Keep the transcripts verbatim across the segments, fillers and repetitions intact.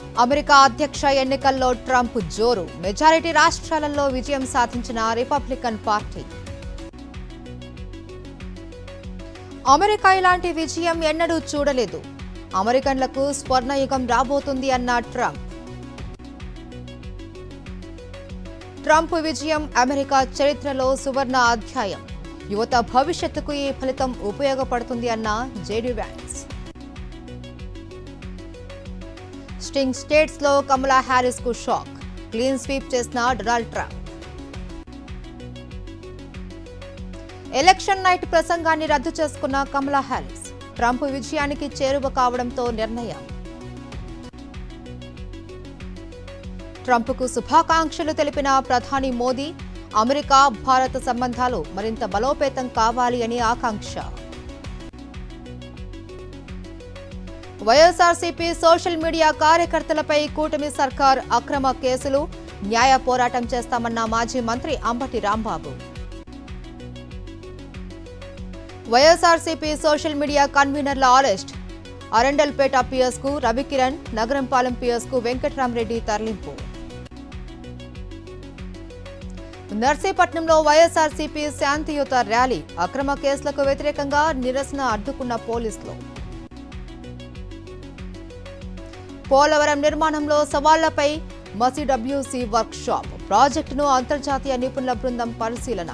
America అధ్యక్ష ఎన్నికల్లో Trump జోరు మెజారిటీ రాష్ట్రాలలో విజయం సాధించిన రిపబ్లికన్ పార్టీ. అమెరికా ఇలాంటి విజయం ఎన్నడూ చూడలేదు. అమెరికన్లకు స్వర్ణయుగం రాబోతుంది అన్న ట్రంప్. ట్రంప్ విజయం అమెరికా చరిత్రలో సువర్ణ అధ్యాయం. యువత భవిష్యత్తుకు ఈ ఫలితం ఉపయోగపడుతుంది అన్న జేడీ వ్యాన్స్. స్టింగ్ స్టేట్స్ లో కమలా హ్యారిస్ కు షాక్. క్లీన్ స్వీప్ చేసిన డొనాల్డ్ ట్రంప్. ఎలక్షన్ నైట్ ప్రసంగాన్ని రద్దు చేసుకున్న కమలా హ్యారిస్. ట్రంప్ విజయానికి చేరువ కావడంతో నిర్ణయం. ట్రంప్కు శుభాకాంక్షలు తెలిపిన ప్రధాని మోదీ. అమెరికా భారత సంబంధాలు మరింత బలోపేతం కావాలి అని ఆకాంక్ష. వైఎస్ఆర్సీపీ సోషల్ మీడియా కార్యకర్తలపై కూటమి సర్కార్ అక్రమ కేసులు. న్యాయ పోరాటం చేస్తామన్న మాజీ మంత్రి అంబటి రాంబాబు. వైఎస్ఆర్సీపీ సోషల్ మీడియా కన్వీనర్ల అరెస్ట్. అరండల్పేట పిఎస్ కు రవికిరణ్, నగరంపాలెం పిఎస్ కు వెంకట్రామరెడ్డి తరలింపు. నర్సీపట్నంలో వైఎస్ఆర్సీపీ శాంతియుత ర్యాలీ. అక్రమ కేసులకు వ్యతిరేకంగా నిరసన అడ్డుకున్న పోలీసులు. పోలవరం నిర్మాణంలో సవాళ్లపై మసిడబ్ల్యూసీ వర్క్ షాప్. ప్రాజెక్టును అంతర్జాతీయ నిపుణుల బృందం పరిశీలన.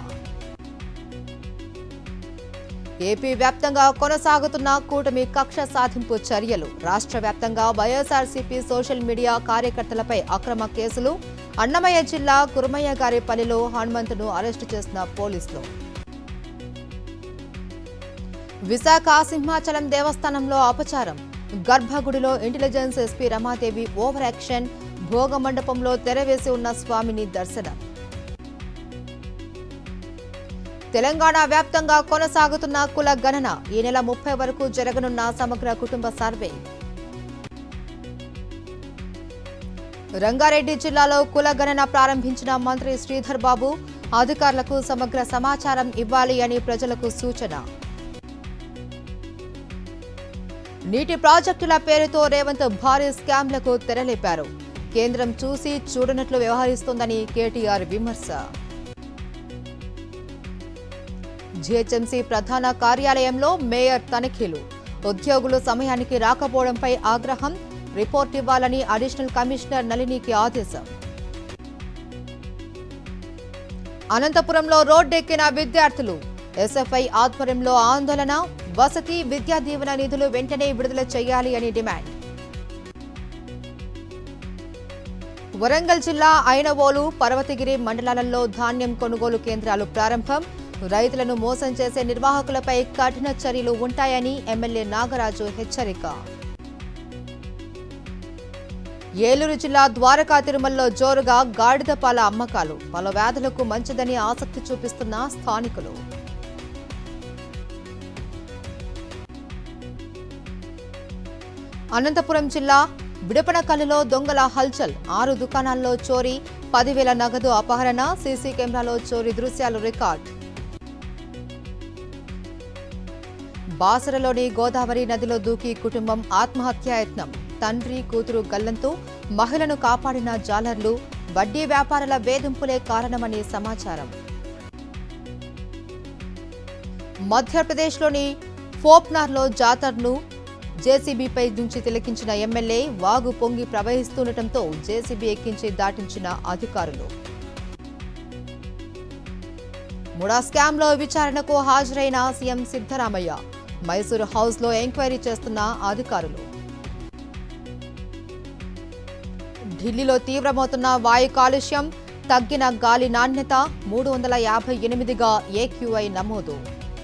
ఏపీ వ్యాప్తంగా కొనసాగుతున్న కూటమి కక్ష సాధింపు చర్యలు. రాష్ట్ర వ్యాప్తంగా వైఎస్ఆర్సీపీ సోషల్ మీడియా కార్యకర్తలపై అక్రమ కేసులు. అన్నమయ్య జిల్లా కురుమయ్యగారిపల్లిలో హనుమంతును అరెస్టు చేసిన పోలీసులు. విశాఖ సింహాచలం దేవస్థానంలో అపచారం. గర్భగుడిలో intelligence SP Ramadevi over action. భోగ మండపంలో తెరవేసి ఉన్న స్వామిని దర్శనం. తెలంగాణ వ్యాప్తంగా కొనసాగుతున్న కుల గణన. ఈ నెల ముప్పై వరకు జరగనున్న సమగ్ర కుటుంబ సర్వే. రంగారెడ్డి జిల్లాలో కుల గణన ప్రారంభించిన మంత్రి శ్రీధర్ బాబు. అధికారులకు సమగ్ర సమాచారం ఇవ్వాలి అని ప్రజలకు సూచన. నీటి ప్రాజెక్టుల పేరుతో రేవంత్ భారీ స్కామ్లకు తెరలేపారు. కేంద్రం చూసి చూడనట్లు వ్యవహరిస్తోందని కేటీఆర్ విమర్శ. జీహెచ్ఎంసీ ప్రధాన కార్యాలయంలో మేయర్ తనిఖీలు. ఉద్యోగులు సమయానికి రాకపోవడంపై ఆగ్రహం. రిపోర్ట్ ఇవ్వాలని అడిషనల్ కమిషనర్ నళినికి ఆదేశం. అనంతపురంలో రోడ్డెక్కిన విద్యార్థులు. ఎస్ఎఫ్ఐ ఆధ్వర్యంలో ఆందోళన. వసతి విద్యా దీవెన నిధులు వెంటనే విడుదల చేయాలి అని డిమాండ్. వరంగల్ జిల్లా ఐనవోలు, పర్వతగిరి మండలాలలో ధాన్యం కొనుగోలు కేంద్రాలు ప్రారంభం. రైతులను మోసం చేసే నిర్వాహకులపై కఠిన చర్యలు ఉంటాయని ఎమ్మెల్యే నాగరాజు హెచ్చరిక. ఏలూరు జిల్లా ద్వారకా తిరుమలలో జోరుగా గాడిద పాల అమ్మకాలు. పలు వ్యాధులకు మంచిదని ఆసక్తి చూపిస్తున్న స్థానికులు. అనంతపురం జిల్లా విడపనకల్లులో దొంగల హల్చల్. ఆరు దుకాణాల్లో చోరీ. పదివేల నగదు అపహరణ. సీసీ కెమెరాలో చోరీ దృశ్యాలు రికార్డ్. బాసరలోని గోదావరి నదిలో దూకి కుటుంబం ఆత్మహత్యాయత్నం. తండ్రి కూతురు గల్లంతు. మహిళను కాపాడిన జాలర్లు. వడ్డీ వ్యాపారుల వేధింపులే కారణమని సమాచారం. మధ్యప్రదేశ్లోని ఫోప్నార్లో జాతరను జేసీబీపై నుంచి తిలకించిన ఎమ్మెల్యే. వాగు పొంగి ప్రవహిస్తుండటంతో జేసీబీ ఎక్కించి దాటించిన అధికారులు. ముడా స్కామ్లో విచారణకు హాజరైన సీఎం సిద్ధరామయ్య. మైసూరు హౌస్ లో ఎంక్వైరీ చేస్తున్న అధికారులు. ఢిల్లీలో తీవ్రమవుతున్న వాయు కాలుష్యం. తగ్గిన గాలి నాణ్యత. మూడు వందల యాభై ఎనిమిదిగా ఏక్యూఐ నమోదు.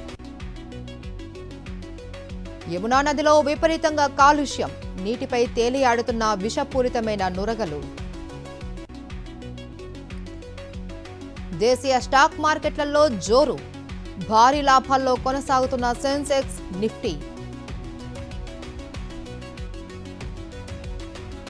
యమునా నదిలో విపరీతంగా కాలుష్యం. నీటిపై తేలియాడుతున్న విషపూరితమైన నురగలు. దేశీయ స్టాక్ మార్కెట్లలో జోరు. భారీ లాభాల్లో కొనసాగుతున్న సెన్సెక్స్, నిఫ్టీ.